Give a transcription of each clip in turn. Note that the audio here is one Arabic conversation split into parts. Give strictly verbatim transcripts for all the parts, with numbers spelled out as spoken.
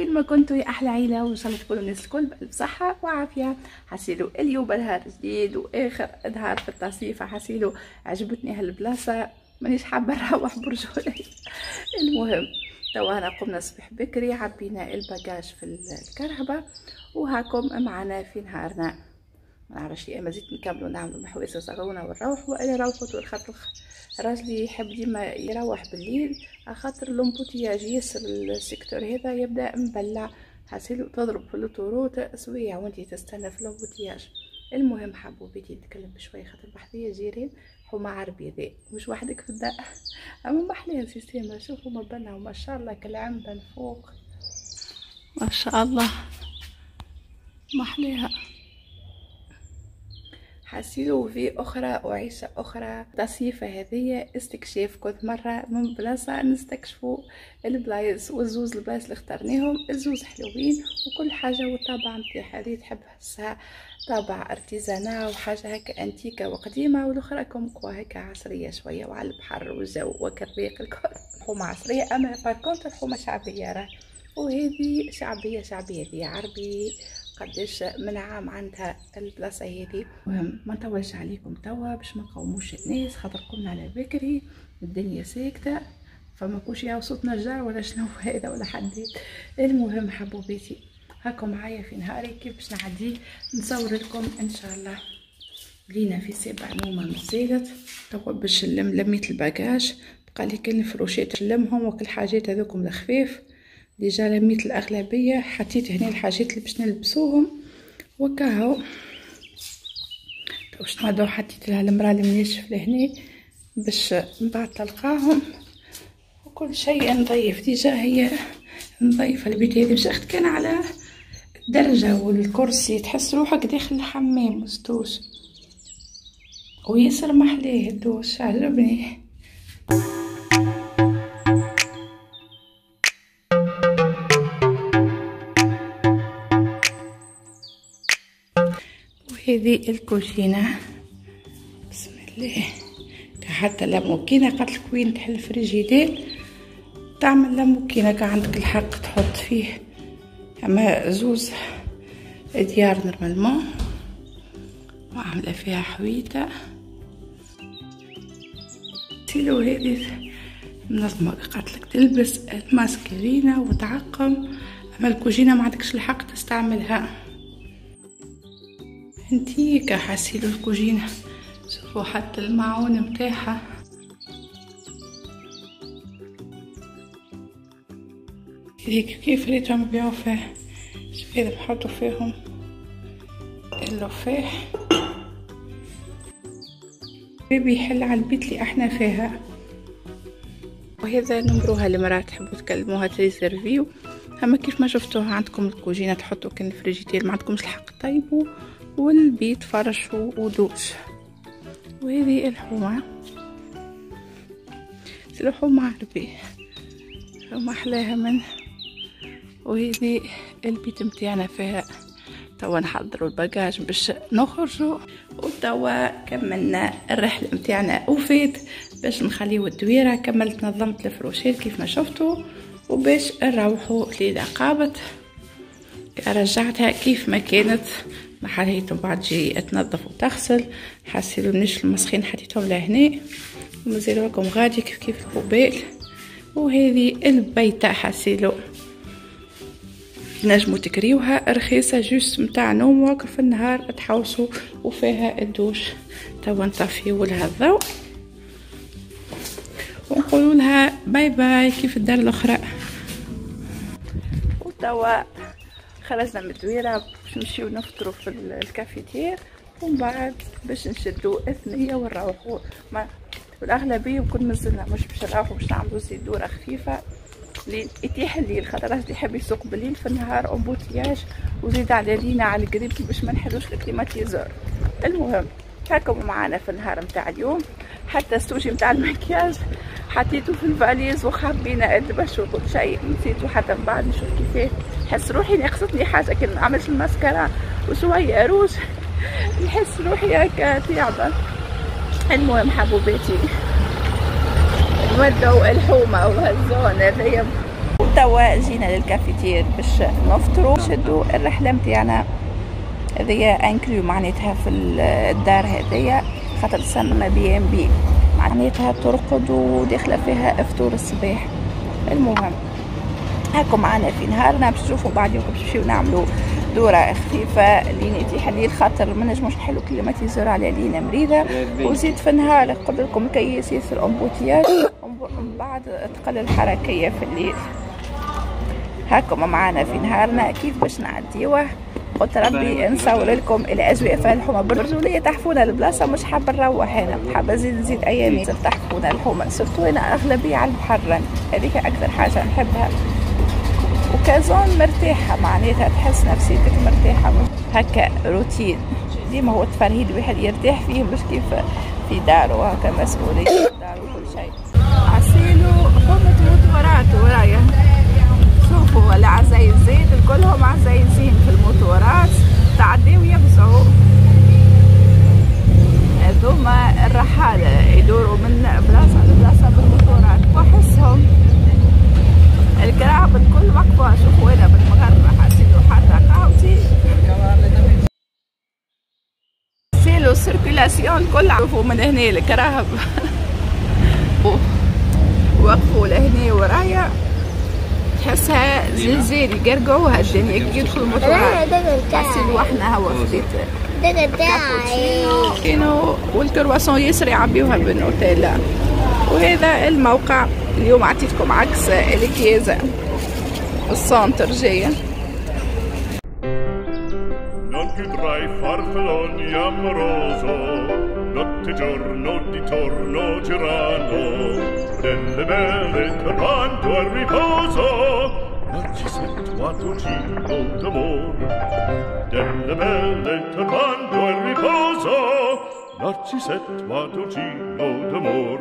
وين ما كنتوا يا احلى عيله، وان شاء الله تكونوا الناس الكل بألف صحه وعافيه. حسيلو اليوم نهار جديد واخر نهار في التصيفه، حسيلو عجبتني هالبلاصه مانيش حابه نروح برجولي. المهم توا انا قمنا الصبح بكري، عبينا الباجاج في الكرهبه وهاكم معنا في نهارنا. ما نعرفش يا اما زيد نكملوا نعملوا محويس وصغرونا ونروح، والا روحوا خاطر راجلي يحب ديما يروح بالليل خاطر لومبوتياج ياسر السيكتور هذا يبدا مبلع، حاسيلو تضرب في الطروط سويع وانتي تستنى في لومبوتياج. المهم حبوبتي نتكلم بشويه خاطر بحذية جيران حما عربي ذا مش وحدك في الداء، اما محليه السيستم. شوفوا مبنى وما شاء الله كالعنبه من فوق ما شاء الله محليها. حسيلو في اخرى وعيشه اخرى، تصيفه هذه استكشاف. كنت مره من بلاصه نستكشفوا البلايص، والزوز البلايص اللي اخترناهم الزوز حلوين وكل حاجه، والطابع نتاعها اللي تحب حسها طابع ارتيزانا وحاجه هكا انتيكه وقديمه، والاخرى كومكوا هكا عصريه شويه وعلى البحر والجو وكالريق الكل. حومه عصريه اما باركونتر حومه شعبيه راه، وهذه شعبيه شعبيه ذي عربي قداش من عام عندها البلاصه هذه. المهم ما نطولش عليكم توا باش ما نقوموش الناس خاطر قمنا على بكري الدنيا ساكته، فما كوش يا صوت نجار ولا شنو هذا ولا حديد. المهم حبوباتي هاكم معايا في نهاري كيف باش نعديه نصور لكم ان شاء الله. لينا في سبع نومه مازالت توا باش نلم لميت الباجاج، بقى لي كل الفروشات نلمهم وكل حاجات هذوكم الخفيف ديجا لميت الاغلبيه، حطيت هنا الحاجات اللي باش نلبسوهم وكاهو. باش نعدو حطيت لها المراه المناشف لهنا باش من بعد تلقاهم وكل شيء نضيف. ديجا هي نضيف البيت هذه مش اخت كان على الدرجه والكرسي تحس روحك داخل الحمام مستوش، وياسر محلاه الدوش عجبني. هذه الكوجينه بسم الله، حتى لاموكينه قالت لك وين تحل الفريجيدير تعمل لاموكينه كان عندك الحق تحط فيه، اما زوز ديار نورمالمون وعامله فيها حويته. سيلو هذه منظمه قالت لك تلبس الماسكرينه وتعقم، اما الكوجينه ما عندكش الحق تستعملها انتيكا. حاسيلو الكوجينه شوفوا حتى المعون متاعها هيك كيف ريتهم يبيعوا فيه. شوف هذا بحطوا فيهم اللوفاح بيحل على البيت اللي احنا فيها. وهذا نمروها المراه تحبوا تكلموها تريزيرفيو، اما كيف ما شفتوها عندكم الكوجينه تحطوا كان الفريجيتير ما عندكمش الحق طيبوا والبيت فرشوا ودوش. وهذه الحومه حومه عربي ما احلاها من. وهذه البيت متاعنا فيها توا نحضروا الباجاج باش نخرجوا، وتوا كملنا الرحله متاعنا وفات باش نخليو الدويره. كملت نظمت الفروشات كيف ما شفتوا وباش نروحوا للقابط رجعتها كيف ما كانت محليتهم بعد جي تنظف وتغسل. حاسيلو النشل المسخين حطيتهم لهنا ومازال لكم غادي كيف كيف القبال. وهذه البيته حاسيلو نجمو تكريوها رخيصه جوست متاع نوم واكل في النهار تحوسوا وفيها الدوش. توا نطفيو لها الضوء ونقولوا لها باي باي كيف الدار الاخرى. وتوا خرجنا من الدويره باش نمشيو نفطروا في الكافيتير ومن بعد باش نشدوا الثنيه ونروحوا. ما الاغلبيه وكل مازلنا مش باش نروحوا باش نعملوا زي دوره خفيفه لين يتيح الليل خاطر راجلي يحب يسوق بالليل في النهار امبوتياج وزيد على لينا على القريب باش ما نحلوش الكليماتيزور. المهم هاكم معانا في النهار متاع اليوم. حتى السوشي متاع المكياج حطيته في الفاليز وخبينا البش وكل شيء نسيته حتى من بعد نشوف كيفاه. نحس روحي ناقصتني حاجه كي ما عملتش الماسكارا وشويه روج نحس روحي هكا تعبه. المهم حبوباتي نودو الحومه وهالزون هذيا توا جينا للكافيتير باش نفطروا. شدوا الرحله متاعنا هذيا انكلو معناتها في الدار هذيا، خاطر تسمى بي ام بي، معناتها ترقد وداخله فيها فطور الصباح. المهم هاكم معنا في نهارنا باش نشوفوا بعد يوم باش نمشيو نعملوا دوره خفيفه لين حليل، خاطر ما نجموش نحلوا كليماتيزور على لينا مريضه. وزيد في النهار قلت لكم كيس ياسر امبوتياج، ومن بعد تقل الحركيه في الليل. هاكم معنا في نهارنا كيف باش نعديوه. قلت ربي نصور لكم الاجواء في الحومه بالرجوليه. تحفونا البلاصه، مش حابه نروح هنا، حابه نزيد نزيد ايامي. تحفونا الحومه سورتو انا اغلبيه على البحر، هذيك اكثر حاجه نحبها. وكازون مرتاحه، معناتها تحس نفسيتك مرتاحه هكا. روتين ديما هو التفرهيد الواحد يرتاح فيه، مش كيف في داره هكا مسؤوليه داره وكل شيء. عسيلو حومه موتورات ورايا، شوفوا العزايز زيت كلهم عزايزين في الموتورات، تعديو يفزعوا. هذوما الرحالة يدوروا من بلاصة لبلاصة بالموتورات، واحسهم الكراعب الكل واقفة. شوفوا انا بالمغرة حاسيلو حتى قهوتي، سيلو السيركيلاسيون الكل. شوفوا من هنا الكراهب وقفوا لهنا ورايا، تحسها زلزال يقرقعوها الدنيا كي يدخلوا الموتورات. حاسين واحنا هوا في كابوتشينو والكرواسون ياسر يعبيوها بالنوتيلا. وهذا الموقع اليوم عطيتكم عكس الكيزة السنتر جاية. notte giorno di torno girano, delle belle turbando al riposo, narcisetto giro d'amor. Delle belle turbando al riposo, narcisetto giro d'amor.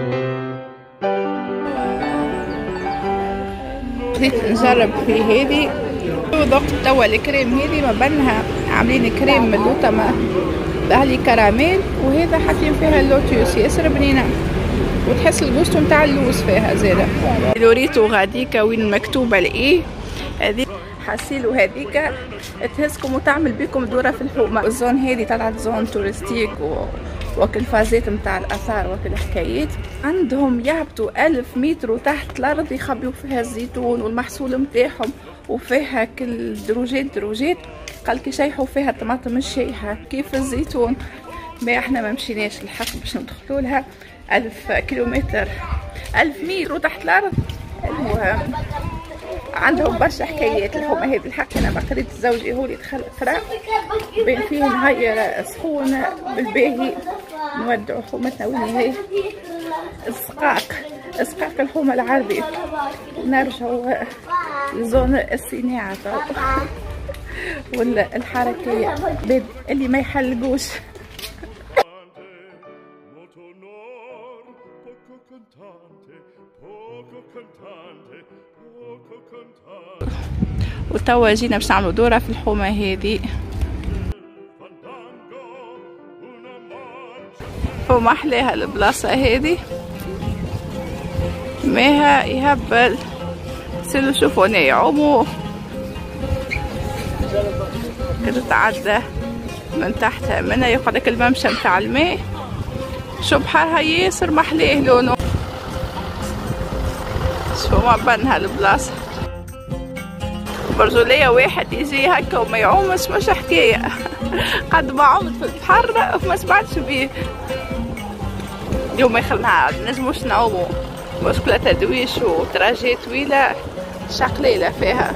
بديت نجرب في هذه، وذقت توا الكريم هذه ما بينها عاملين كريم من اللوطة بهلي كراميل، وهذا حاطين فيها اللوتيوس ياسر بنينه، وتحس الجوستو نتاع اللوز فيها زاده. لوريتو غاديكا وين مكتوبه الايه هذه حاسيلو، هذيك تهزكم وتعمل بكم دوره في الحومه. الزون هذه طلعت زون تورستيك و... وكل فازات نتاع الاثار وكل حكايات. عندهم يهبطوا ألف متر وتحت الارض يخبيو فيها الزيتون والمحصول نتاعهم، وفيها كل دروجات دروجات. قال كي شيحوا فيها الطماطم الشايحه كيف الزيتون. ما احنا ما مشيناش الحق باش ندخلوا لها. ألف كيلومتر ألف ميل وتحت الأرض. المهم عندهم برشا حكايات الحومة هذه. الحق أنا ما قريت زوجي هو اللي دخل قرا بين فيه نهير سخونة بالباهي. نودعوا حومتنا وين هي السقاق، اسقاق الحومة العربي. ونرجعوا لزون الصناعة ولا الحركية اللي ما يحلقوش. وتوا جينا باش نعملوا دورة في الحومة هذه. وما أحلاها البلاصة هذه، ماها يهبل. سيلو شوفوا هنا يعوموا كده، تعدى من تحتها منها يقعدك الممشى متاع الماء. شو بحرها ياسر محليه لونه. شو ما بنها البلاصة برجولية. واحد يجي هكا وما يعومش مش حكاية. قد ما عمت في البحر ما سمعتش بيه. اليوم ما يخلنا نجموش نعومو، مشكلة تدويش وتراجي طويلة شقليلة فيها.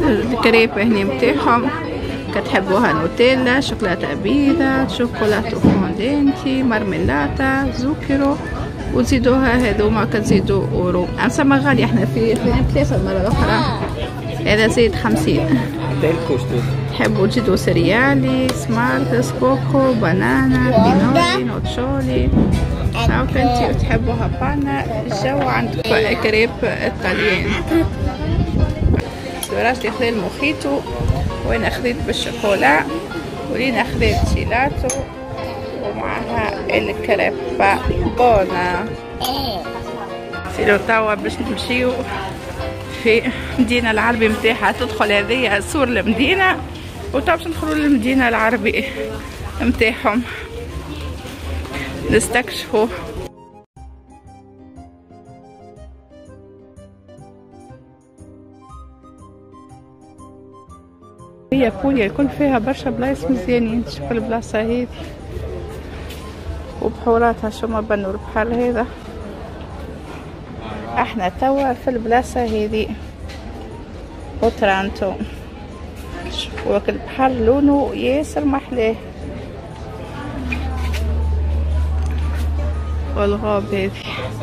الكريب هني متاعهم كتحبوها نوتيلا، شوكولاتة بيضة، شوكولاتة فوندنتي، مارميلاتا، زوكيرو، وتزيدوها هذوما كتزيدو اورو. انسما غالية احنا في في ثلاثة المرة الأخرى، هذا زيد خمسين. تحبوا تزيدو سريالي، سمارتس، كوكو، بنانا، بينولي، نوتشولي، أو كنتي تحبوها بانا. الجو عندكم كريب إيطاليان. راجلي خذا الموخيتو وانا خذيت بالشوكولا، ولينا خذيت جيلاتو ومعها الكريبة بونا. سيرو توا باش نمشيو في مدينة العربي متاعها. تدخل هذه سور المدينة وتوا باش ندخلوا للمدينة العربي متاعهم نستكشفوا. هي بوليا الكل فيها برشا بلايص مزيانين. شوف البلاصة هذي وبحوراتها شو ما بنوا البحر هذا. احنا توا في البلاصة هذي وترانتو. شوفوا البحر لونه ياسر محلاه والغاب هذي.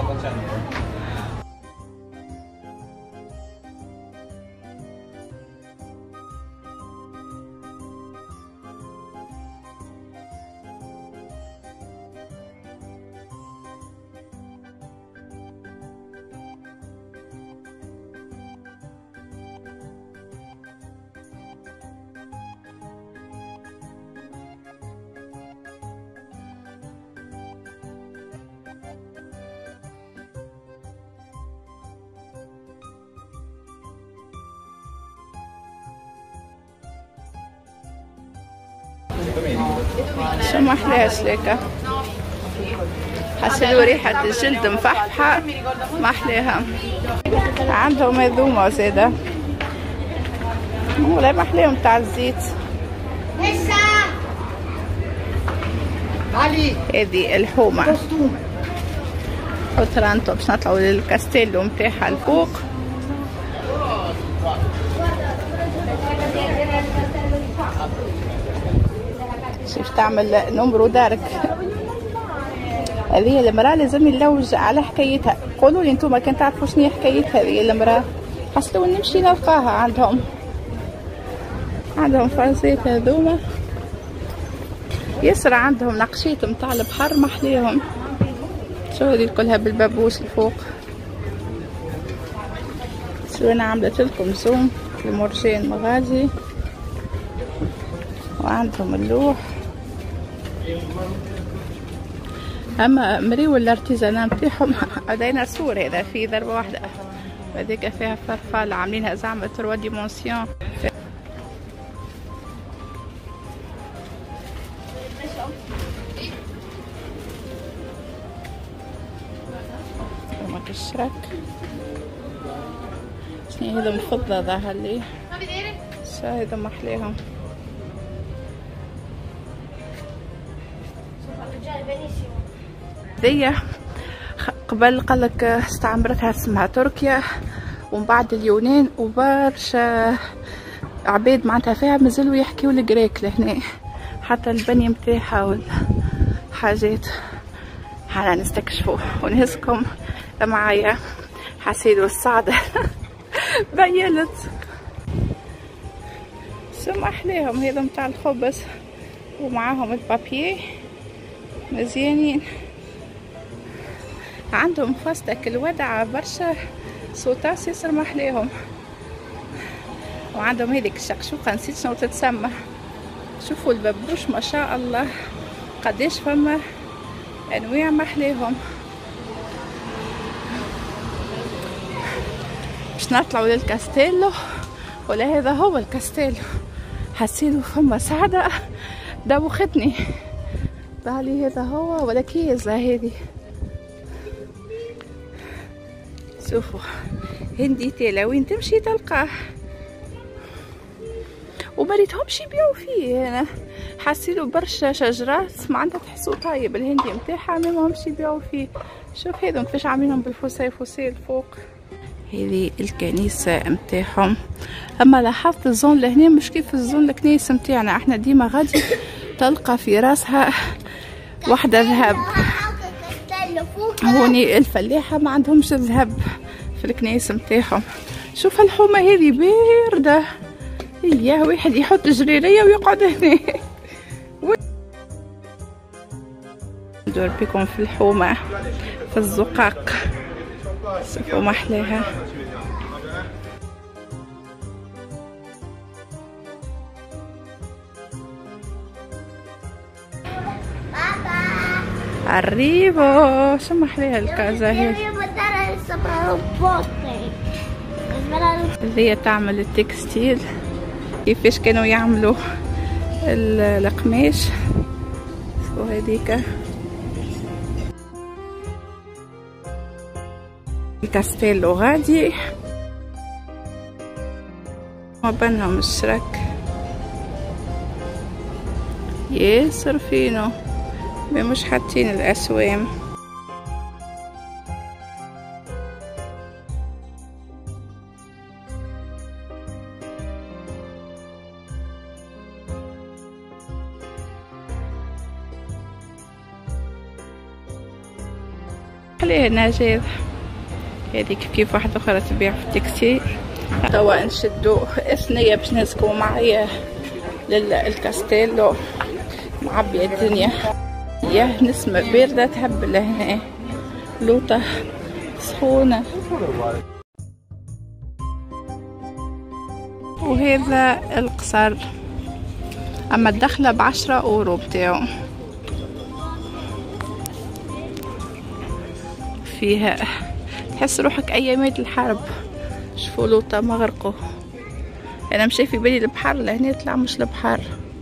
شو ما احلاش ليكا، حسلوا ريحة الجلد مفحفحة ما احلاها. عندهم هذوما زادا ولا ما احلاهم تاع الزيت. هذه الحومة وترانتو. باش نطلعوا للكاستيلو متاعها الفوق. كيف تعمل نمرو دارك. هذه المرأة لازم نلوج على حكايتها. قولوا لي انتم كان تعرفوا شنو هي حكايتها هذه المرأة. حسيتوا نمشي نلقاها عندهم عندهم فرزات هذوما يسرى. عندهم نقشيت متاع البحر محليهم. شو هذه كلها بالبابوس الفوق. شو انا عملت لكم زوم في مرجان مغازي. وعندهم اللوح. اما مريو الارتيزانا بتاعهم ديناصور. هذا في ضربه واحده. هذيك فيها فرفال عاملينها زعما تروا ديمونسيون. هما كالشرك. شنو هذا مفضة ظاهر لي. شو هذا محليهم. ذي قبل قالك استعمرتها اسمها تركيا ومن بعد اليونان وبرشا عباد معناتها فيها مازالوا يحكيوا الجريك لهنا. حتى البنية متاعها والحاجات حنا نستكشفوا ونهزكم معايا. حسيدوا السعادة بينت. شو ما احلاهم هذا متاع الخبز ومعاهم البابيي مزيانين. عندهم فستك الودعة برشا صوتاس ياسر محليهم. وعندهم هذيك الشقشوقة نسيت شنو تتسمى. شوفوا الببوش ما شاء الله قديش فما انواع محليهم. باش نطلعوا للكاستيلو ولا هذا هو الكاستيلو. حسيتو فما سعدة دوختني. بالي هذا هو ولا كيزة هذه. شوفوا هندي تيلا وين تمشي تلقاه. ومريتهمش يبيعوا فيه. انا حسيتو برشا شجرات ما عندها تحسوا طيب الهندي متاعها ما همش يبيعوا فيه. شوف هذم كيفاش عاملينهم بالفوسيل فوسيل فوق. هذه الكنيسة متاعهم. اما لاحظت الزون لهنا مش كيف الزون الكنيسة متاعنا، احنا ديما غادي تلقى في راسها واحدة ذهب. هوني الفلاحة ما عندهمش ذهب في الكنيسة متاعهم. شوف الحومة هذه باردة، اياه واحد يحط جريرية ويقعد هنا. ندور بكم في الحومة في الزقاق، شوفوا ما احلاها. arrivo شو ما احلاها الكازا هذه. هي تعمل التكستيل، كيفاش كانوا يعملوا القماش. وهذيك الكاستيلو غادي ما بينهم الشرك ياسر فينو، مش حاطين الاسوام. عليه نجاذ هذيك كيف واحدة أخرى تبيع في التكستيل. توا نشدو اثنية باش نهزكو معايا للكاستيلو، معبية الدنيا. ياه نسمة باردة تهبل هنا، لوطة سخونة. وهذا القصر، أما الدخلة بعشرة أورو بتاعو. فيها تحس روحك أيامات الحرب. شوفوا لوطة مغرقو. أنا مشي في بالي البحر لهنا طلع مش البحر.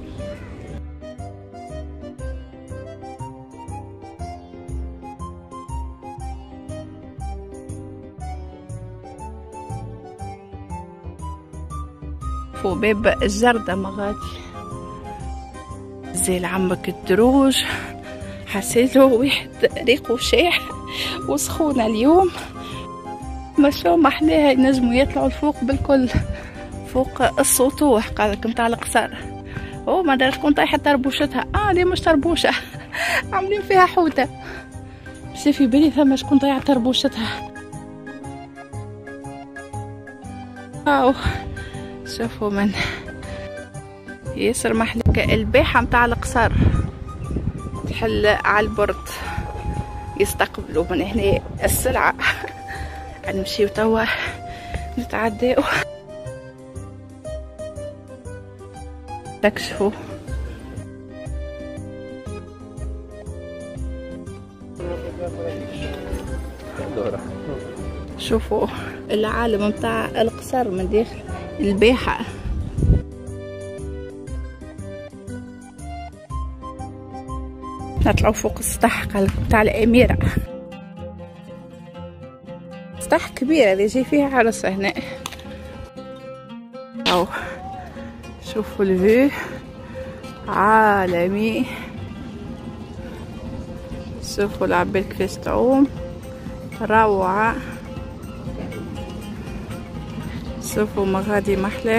فوق باب الجردة مغادي زي لعمك الدروج. حسيته واحد ريقو شاح وسخونة اليوم. ما شو ما احلاها، ينجموا يطلعوا الفوق بالكل، فوق السطوح قالك متاع القصر. او ما دارت تكون طايحة تربوشتها. اه ليه مش تربوشة عاملين فيها حوتة. مشي في بالي ثم شكون طايحة تربوشتها. واو شوفوا من ياسر محلك. الباحة متاع القصر تحل على البرد، يستقبلوا من هنا السلعة. نمشيو توا نتعداو تكشفوا. شوفوا العالم متاع القصر من داخل الباحة. نطلعوا فوق السطح قال متاع الأميرة. سطح كبيرة اللي جاي فيها عرس هنا. أو شوفوا الفيو عالمي. شوفوا العباد كيفاش تعوم، روعة. شوفوا مغادي محلاه.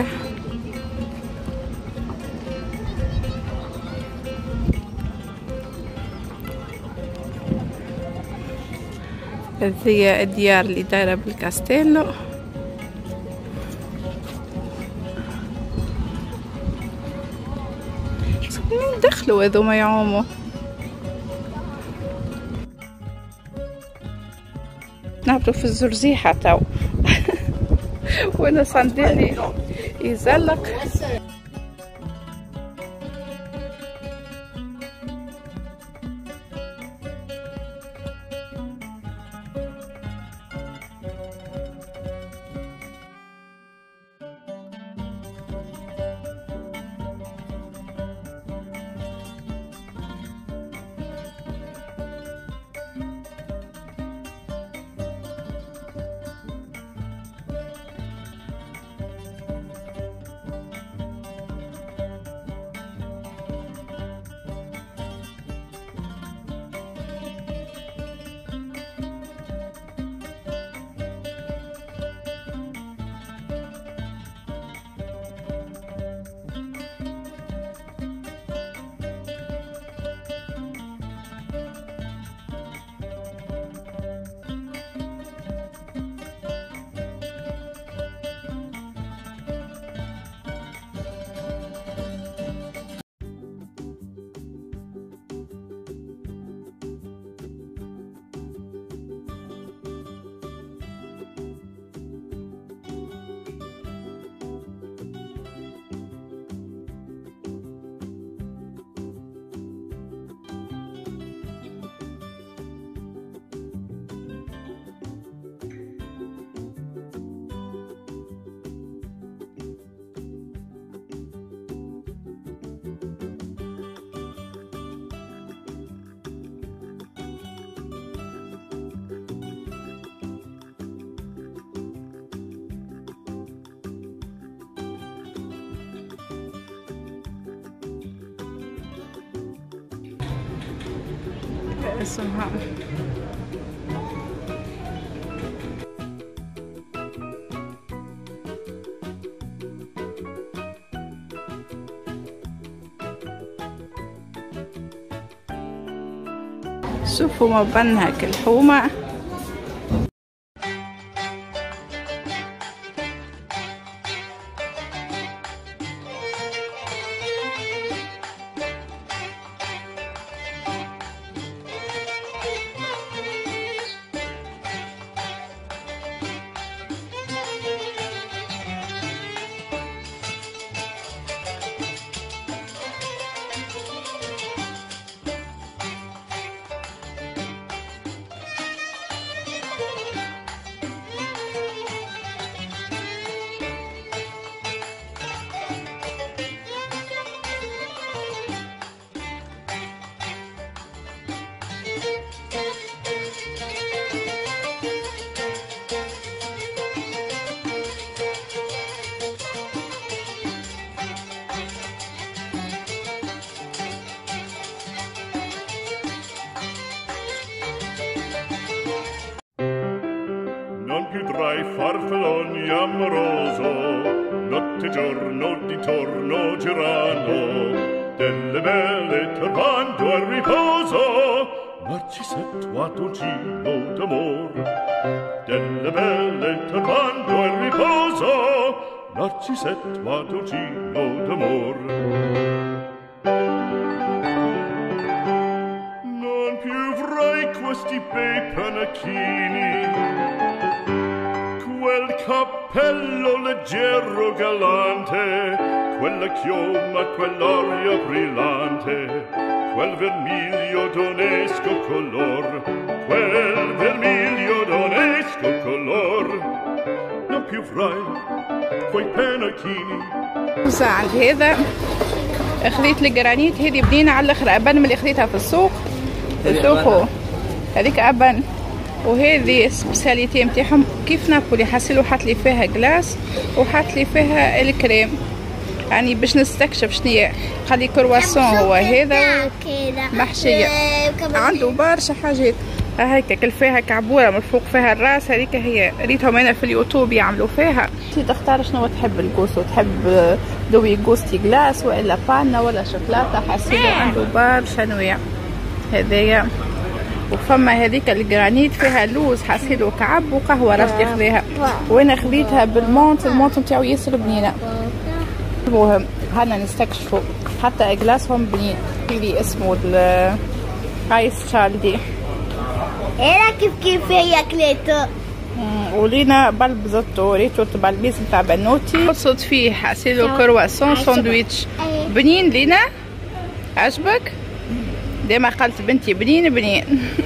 هذه الديار اللي دايرة بالكاستيلو. منين دخلوا هذوما يعوموا؟ نهبطوا في الزرزيحة تو. وانا صندلي يزلق. اسمها. شوفوا مبنها كالحومة. Più farfalloni amoroso, notte giorno di torno girano, delle belle turbando al riposo, Narcisetto a tuo giro d'amor. Delle belle turbando al riposo, Narcisetto a tuo giro d'amor. Non più avrai questi bei panacchini, quel cappello leggero galante, quella chioma, quell'aria brillante, quel vermiglio d'onesco color, quel vermiglio d'onesco color. Non più avrai quei panacchini. عندي هذا خذيت الجرانيت، هذه بنينة على الاخر، ابان من اللي خذيتها في السوق. شوفوا هذيك ابان، وهذه سبيساليتي نتاعهم كيف نابولي، حاسيلو حط لي فيها جلاس وحط لي فيها الكريم، يعني باش نستكشف شنيا. خلي كرواسون هو هذا محشيه، عنده برشا حاجات هيك، كل فيها كعبوره من فوق فيها الراس، هذيك هي ريتهم انا في اليوتيوب يعملوا فيها. انت تختار شنو تحب، الجوستو تحب دوي جوستي جلاس ولا بانا ولا شوكولاته، حاسيلو عنده برشا انواع. هذايا وفما هذيك الجرانيت فيها لوز، حاسيلو كعب وقهوه راح تاخذيها، وانا خذيتها بالمونت، المونت نتاعو ياسر بنينه. المهم هنا نستكشفوا حتى جلاسهم بنين، اللي اسمه الايس شالدي. ايه كيف كيف هي كليتو، ولينا بالبزوتو ريتو بالبيس نتاع بنوتي، قصد فيه حاسيلو كرواسون ساندويتش بنين. لينا عجبك؟ ديما قالت بنتي بنين بنين.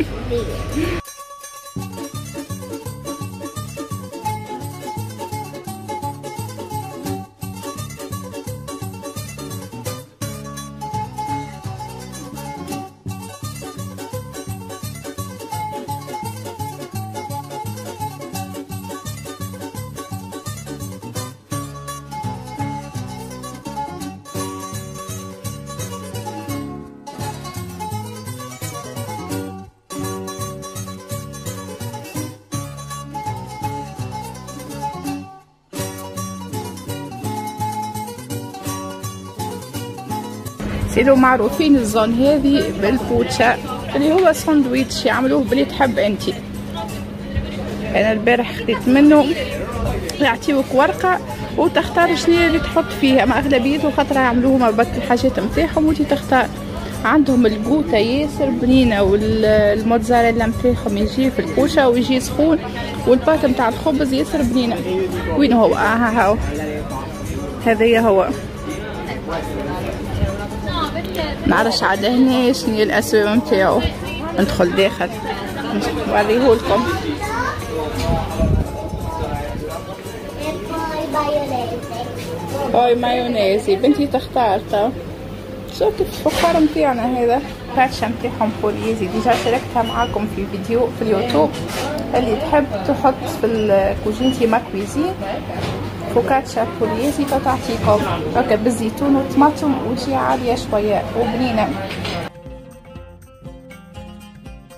سيلو معروفين الزون هذه بالبوتشا، اللي هو ساندويتش يعملوه بلي تحب انتي. انا البارح خديت منه، يعطيوك ورقه وتختار شنو اللي تحط فيها، ما اغلبيته خاطر يعملوه ما بك الحاجات نتاعهم وانتي تختار. عندهم الجوتا ياسر بنينه، والموتزاريلا نتاعهم يجي في البوشا ويجي سخون، والباط نتاع الخبز ياسر بنينه. وين هو؟ اه هاو هذايا هو. نعرفش عاد هنا شنو الاسواق نتاعو، ندخل داخل نوريهولكم. هاي مايونيزي بنتي تختار. تو شوف كيف الفخار نتاعنا هذا، باتشا نتاعهم بوليزي، ديجا شاركتها معاكم في فيديو في اليوتيوب. اللي تحب تحط في الكوجينتي ما كويزين فوكاتشا بوليزي تعطيكم هكا بالزيتون والطماطم وشي عاليه شويه وبنينه.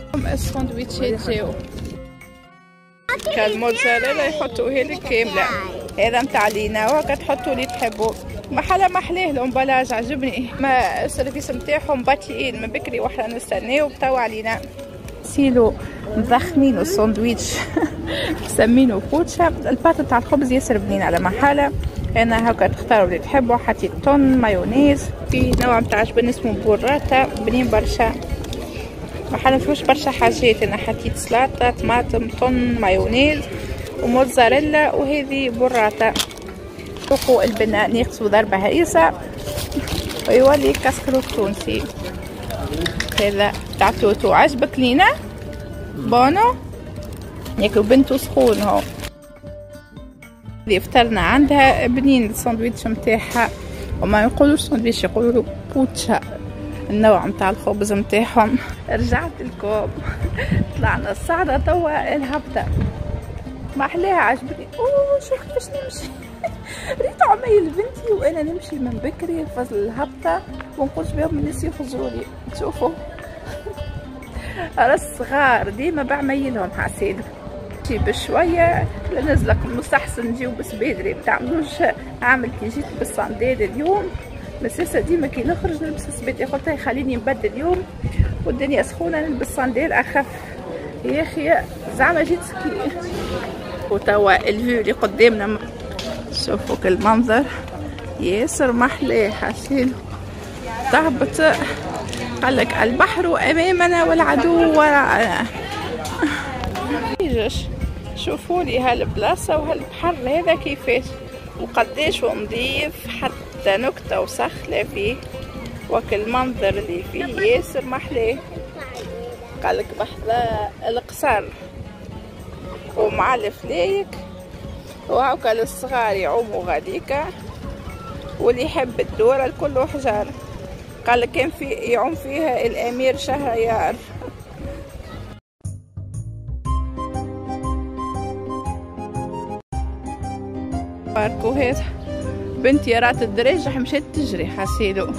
الساندويتشات جاو كالموتزاريلا يحطوها لك كامله. هذا متاع لينا وهكا تحطوا اللي تحبوا. محلا محلاه الامبلاج عجبني. ما السيرفيس نتاعهم بطيئين من بكري واحنا نستناو بتوا علينا. سيلو مضخمين الساندويتش مسمينه كوتشا. الباط تاع الخبز ياسر بنين على محاله. انا هكا تختاروا اللي تحبوا. حطيت طن مايونيز. في نوع متاع جبن اسمه بوراتا بنين برشا. محاله مفيهوش برشا حاجات. انا حطيت سلطه طماطم طن مايونيز وموتزاريلا وهذه بوراتا. فوقو البناء ناقصو ضربه هيسه ويولي كسكروت تونسي. هذا تاع توتو. عجبك لينا؟ بونو ياكلو بنتو سخون هو. اللي فطرنا عندها بنين الساندويتش متاعها. وما يقولوش ساندويتش يقولوا بوتشا النوع متاع الخبز متاعهم. رجعت لكم طلعنا الصعدة توا الهبطة. ما احلاها عجبني. اوه شوف كيفاش نمشي. ريت عمايل بنتي وانا نمشي من بكري الفصل الهبطة ونقولش بهم الناس يخزولي. تشوفوا راس صغار ديما بعميلهم حاسين شي بشويه لنزلك مستحسن نجيو بس بدري. متعملوش عامل كي جيت بالصندال اليوم مساسه ديما كي نخرج نلبس سبيتي. قلت لها خليني نبدل اليوم والدنيا سخونه نلبس صندال اخف. يا اخي زعما جيت سكي. وتوا الفيو اللي قدامنا شوفوا المنظر ياسر محلاه. حاسين تهبط قالك البحر امامنا والعدو وراءنا. يجش شوفوا لي هالبلاصه وهالبحر هذا كيفاش وقداش نظيف حتى نكته وسخ لا فيه. وكل منظر اللي فيه ياسر محلاه. قالك بحر القصر ومع الفلايك وهاكا للصغار يعوموا غاديكا واللي يحب الدورة الكل حجار. قال كان في يعوم فيها الامير شهريار. باركو هذا بنتي رات الدراجة مشات تجري حسيلو.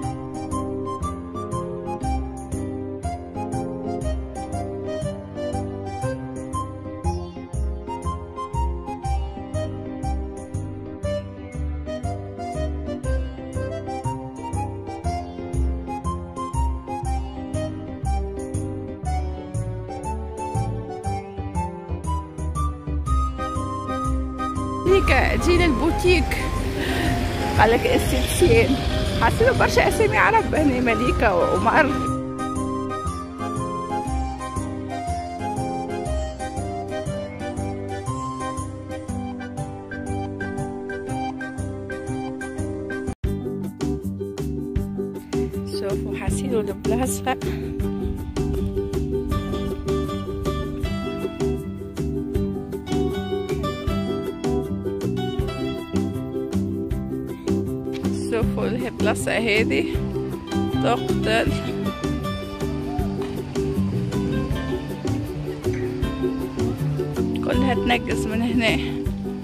هيك جينا البوتيك قالك استيتسين. حاسينو برشا اسامي عرب هنا مليكة وعمر. شوفوا حاسينو البلاصة شوفوا البلاصة هذه تقتل. كلها تنقص من هنا.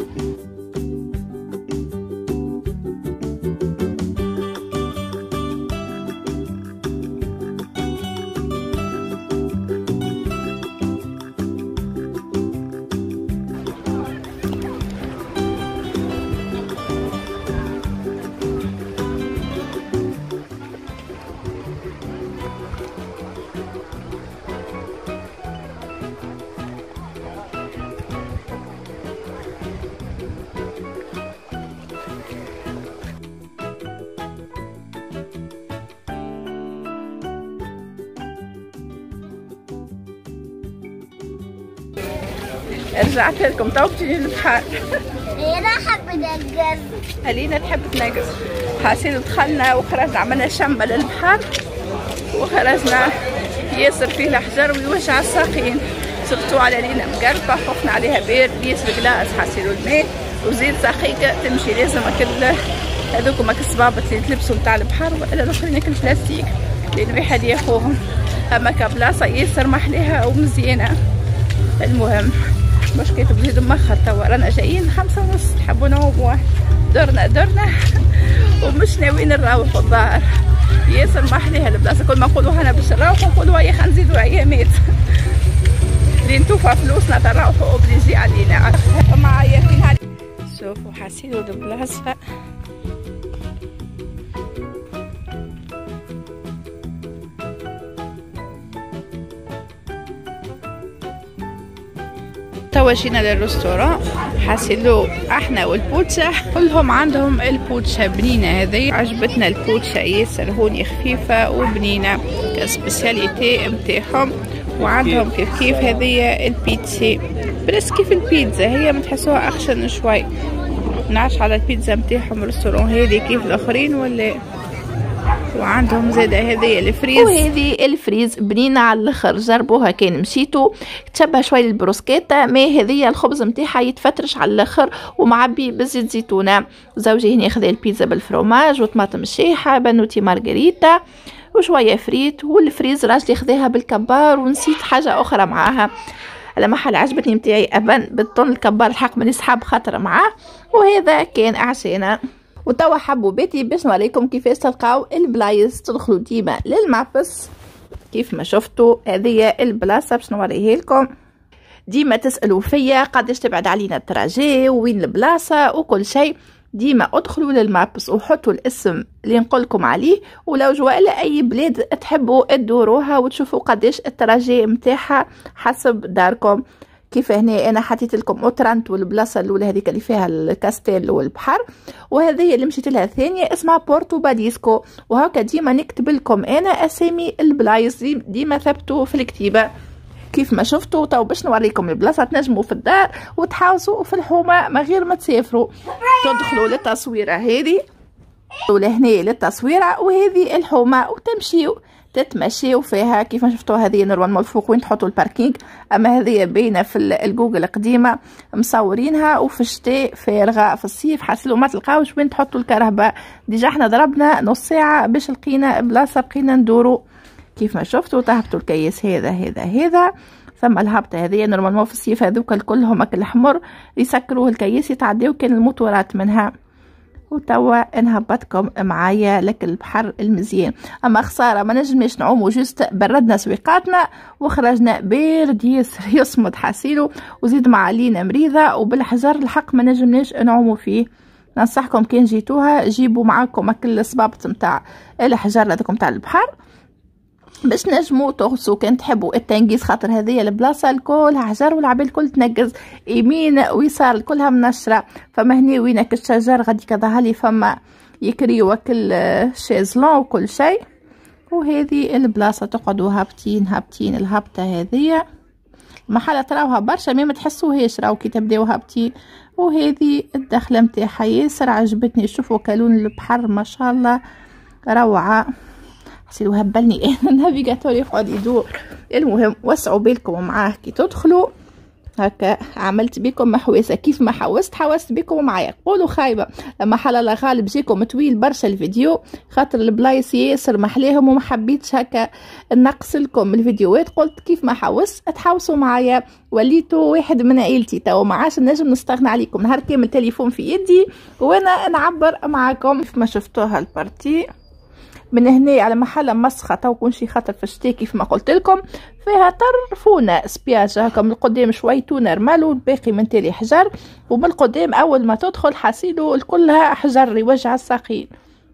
رجعت لكم تو بتجي البحر. انا حب نقز. خلينا نحب تنقز. حاسين دخلنا وخرجنا عملنا شمة للبحر وخرجنا ياسر فيه الحجر ويوجع الساقين. صرتوا على لينا مقربة حطنا عليها بير ياسر قلاص حاسين الماء وزيت ساقيك تمشي. لازم كل هذوكم الصبابط اللي تلبسوا نتاع البحر والا الاخرين كل بلاستيك لان واحد ياخوهم. اما كبلاصة ياسر محليها ومزيانة. المهم مش كي تبدو مخر توا رانا جايين خمسة ونص. تحبوا نوم واحد درنا درنا ومش ناويين نروحوا الظاهر. ياسر ما احلاها البلاصه، كل ما نقولوا انا باش نروحوا نقولوا هيا خلينا نزيدوا ايامات لين توفى فلوسنا تروحوا اوبليجي علينا. معايا في نهار شوفوا حاسيلو البلاصه توا جينا للريستوران حاسيلو احنا والبوتشا كلهم عندهم البوتشا بنينه. هذه عجبتنا البوتشا ياسر هوني خفيفه وبنينه كسبيسياليتي متاعهم. وعندهم كيف كيف هذه البيتزا بس كيف البيتزا هي متحسوها اخشن شوي. نعرفش على البيتزا متاعهم الريستوران هذه كيف الاخرين ولا. وعندهم زاده هذه الفريز، وهذه الفريز بنينه على الاخر. جربوها كان مشيتوا تشبه شوي للبروسكيتا، ما هذه الخبز نتاعها يتفترش على الاخر ومعبي بزيت زيتونه. زوجي هنا ياخذ البيتزا بالفرomاج وطماطم الشيحه بنوتي مارغريتا وشويه فريت، والفريز راجلي خذاها بالكبار. ونسيت حاجه اخرى معاها على محل عجبتني متاعي ابان بالطن الكبار الحق من يسحب خاطر معاه. وهذا كان عشانا. وتوا حبوباتي باش نوريكم كيفاش تلقاو البلايص. تدخلوا ديما للمابس كيف ما شفتوا هذه البلاصه باش نوريها لكم. ديما تسالوا فيا قداش تبعد علينا التراجي وين البلاصه وكل شيء. ديما ادخلوا للمابس وحطوا الاسم اللي نقولكم عليه، ولو جوا لاي بلاد تحبوا تدوروها وتشوفوا قداش التراجي متاعها حسب داركم. كيف هنا انا حطيت لكم اوترانت والبلاصه الاولى هذيك اللي فيها الكاستيل والبحر، وهذه اللي مشيت لها الثانيه اسمها بورتو باديسكو. وهكا ديما نكتب لكم انا اسامي البلايص ديما ثبتوا في الكتيبه كيف ما شفتوا. تو باش نوريكم البلاصه تنجموا في الدار وتحاوسوا في الحومه من غير ما تسافروا. تدخلوا للتصويره هذه ولهنا للتصويره وهذه الحومه وتمشيوا تتمشيوا فيها كيف ما شفتوا. هذه نورمالمون الفوق وين تحطوا الباركينغ، اما هذه باينه في الجوجل قديمه مصورينها. وفي الشتاء فارغه، في الصيف حاسيلو ما تلقاوش وين تحطوا الكهرباء. ديجا احنا ضربنا نص ساعه باش لقينا بلاصه بقينا ندوروا كيف ما شفتوا. تهبطوا الكياس هذا هذا هذا ثم الهبطه هذه نورمالمون في الصيف هذوك كلهم اكل احمر يسكروه الكياس يتعداو كان الموتورات منها. وتوا نهبطكم معايا لك البحر المزيان. اما خساره ما نجمناش نعوموا جوست بردنا سويقاتنا وخرجنا بارد ياسر يصمد حاسيلو وزيد مع علينا مريضه وبالحجر الحق ما نجمناش نعوموا فيه. ننصحكم كان جيتوها جيبوا معاكم اكل الصبابط نتاع الحجر هذوك نتاع البحر باش نجموا تغوصوا كان تحبوا التنقيز. خاطر هذه البلاصه الكلها حجر والعباد الكل تنقز يمين ويسار كلها منشره. فما هني وينك الشجر غادي كظهرلي فما يكريو وكل شيزلون وكل شيء. وهذه البلاصه تقعدوا هابطين هابطين الهبطه هذه محل تراوها برشا ما تحسوهاش راهو كي تبداو هابطين. وهذه الدخله نتاعها ياسر عجبتني. شوفوا كالون البحر ما شاء الله روعه. حسيتو هبلني النافيغاتور يقعد يدور. المهم وسعوا بالكم معاه كي تدخلوا هكا. عملت بكم محوسه كيف ما حوست حوست بكم معايا. قولوا خايبه لما حلال غالب جيكم طويل برشا الفيديو خاطر البلايص ياسر محليهم وما حبيتش هكا نقص لكم الفيديوهات. قلت كيف ما حوست تحوسوا معايا وليتوا واحد من عيلتي. تو ما عادش نجم نستغنى عليكم نهار كامل تليفون في يدي وانا نعبر معاكم. كيف ما شفتوها البارتي من هنا على محل مسخه تو كل شي خاطر في الشتاء كيف ما قلت لكم فيها طرفونه سبياج هكا من القدام شوي تونه رمال والباقي من تالي حجر. ومن القدام اول ما تدخل حاسيلو كلها حجر يوجع الساقين.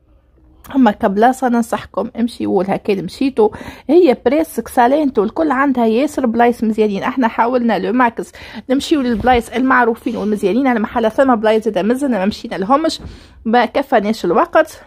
اما كبلاصه ننصحكم امشيوا لها كان مشيتوا. هي بريسك سالينتو الكل عندها ياسر بلايص مزيانين. احنا حاولنا لو ماكس نمشيو للبلايص المعروفين والمزيانين على محل ثم بلايص زاده مزنا ما مشينا لهمش ما كفاناش الوقت.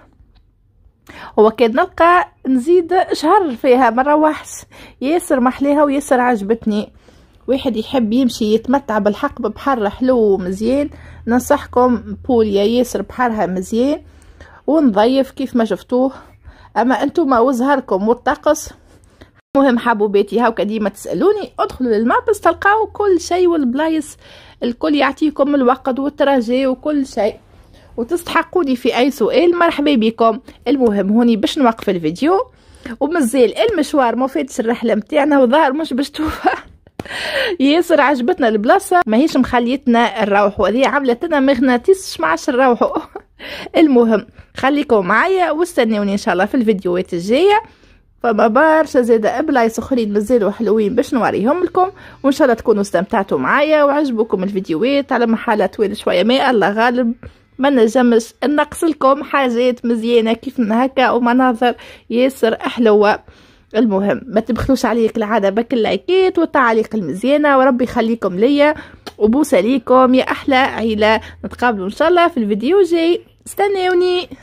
هو كان نلقى نزيد شهر فيها ما نروحش ياسر محليها وياسر عجبتني. واحد يحب يمشي يتمتع بالحق ببحر حلو ومزيان ننصحكم بوليا ياسر بحرها مزيان ونضيف كيف ما شفتوه. اما انتم وزهركم والطقس مهم حبوباتي هاكا ديما تسالوني ادخلوا للمابس تلقاو كل شيء والبلايص الكل يعطيكم الوقت والتراجي وكل شيء وتستحقوني في اي سؤال مرحبا بكم. المهم هوني باش نوقف الفيديو ومازال المشوار ما فاتش الرحله نتاعنا وظهر مش باش توفى. ياسر عجبتنا البلاصه ماهيش مخليتنا نروحوا هذه عملت لنا مغناطيس ما عادش نروحوا. المهم خليكم معايا واستنوني ان شاء الله في الفيديوهات الجايه، فما برشا زاده بلايص اخرين مازالوا حلوين باش نوريهم لكم، وان شاء الله تكونوا استمتعتوا معايا وعجبوكم الفيديوهات. على محل طويل شويه ما الله غالب ما نجمش نقص لكم حاجات مزيانه كيف هكا ومناظر ياسر حلوه. المهم ما تبخلوش عليك العاده بك اللايكات والتعاليق المزيانه، وربي يخليكم ليا وبوسه ليكم يا احلى عيله. نتقابلوا ان شاء الله في الفيديو الجاي، استنوني.